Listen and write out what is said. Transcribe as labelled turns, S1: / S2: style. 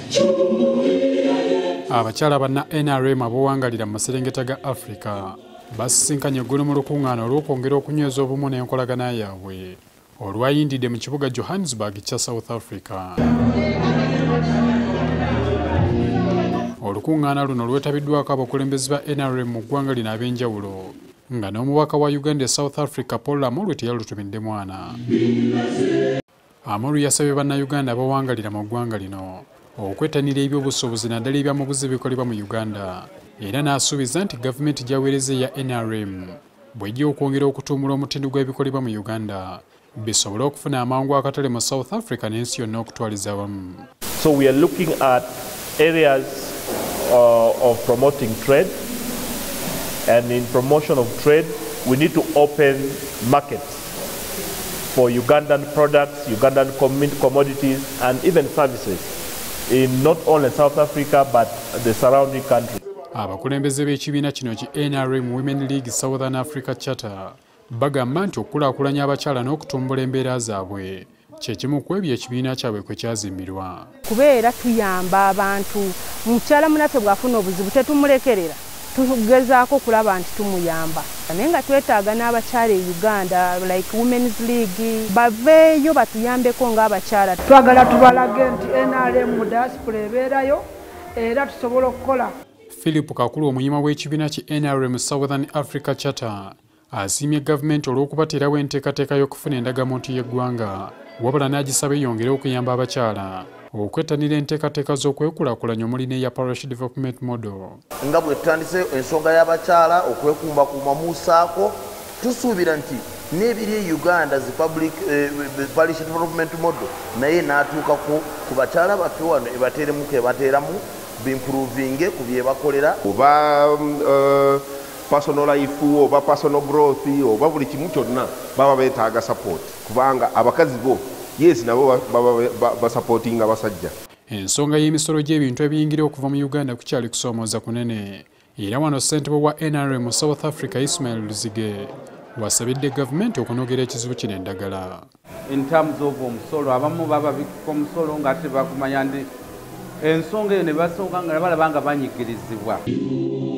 S1: Abakyala banna NRM abawangalira mu maserengeta ga Africa basisinkanye eggulu mu lukungaana olw'okwongera okunyweza obumu n'enkolagana yaabwe olwayindidde mu kibuga Johannesburg kya South Africa. Olukungaana luno lwetabiddwako abakulembeze ba NRM mu ggwanga lino ab'enjawulo nga n'omubaka wa Uganda e South Africa Amoru teyalutumidde mwana. Amoru yasabye bannaUganda abawangalira mu ggwanga lino okwettanira ebyobusuubuzi naddala ebyamaguzi bikolebwa mu Uganda era n'asuubiza nti gavumenti gy'aweereza eya NRM bw'ejja okwongera okutuumula omutindo gw'ebikolebwa mu Uganda bisobole okufuna amangu akatale mu South Africa n'ensi yonna okutwaliza awamu.
S2: So we are looking at areas of promoting trade, and in promotion of trade we need to open markets for Ugandan products, Ugandan commodities and even services in not only South Africa but the surrounding countries.
S1: Abakulembeze b'ekibiina kino ki NRM Women League Southern Africa Charter bagamba nti okukulaakulanya abakyala n'okutumbula embeera zaabwe kye kimu ku ebyo ekibiina kyabwe kwe kyazimbirwa.
S3: Kubeera tuyamba abantu, mukyala munaffe bw'afuna obuzibu tetumulekerera, tugezaako okulaba nti tumuyamba. Naye nga twetaaga n'abakyala e Uganda like Women's League baveeyo batuyambeko ng'abakyala.
S4: Twagala tubalage nti NRM mu diaspora ebeerayo era tusobola okukola.
S1: Philip Kakulu omuyima w'ekibiina ki NRM Southern Africa Charter asiimye gavumenti olw'okubateerawo enteekateeka y'okufuna endagamuntu y'eggwanga wabula n'agisaba yongere okuyamba abakyala okwettanira enteekateeka z'okwekulaakulanya omuli n'eya Parish Development Model.
S5: Nga bwe tutandise ensonga y'abakyala okwekumbakuuma mu ssaako tusuubira nti n'ebiri e Uganda zi Parish Development Model naye n'atuuka ku bakyala baffe wano ebateeremu kebateeramu bimprovinge ku bye bakolera
S6: oba personal life oba personal growth oba buli kimu kyonna baba beetaaga support kubanga abakazi bo yes nabo baba basupportinga abasajja.
S1: Ensonga y'emisolo gy'ebintu ebiyingira okuva mu Uganda kukyali kusoomooza kunene era wano ssentebe wa NRM mu South Africa Ismail Luzige wasabidde gavumenti okunogera ekizibu kino eddagala.
S7: In terms of omusolo abamu baba bikko omusolo nga tebakumanya ndi ensonga eyo ne basooka nga balaba nga banyigirizibwa.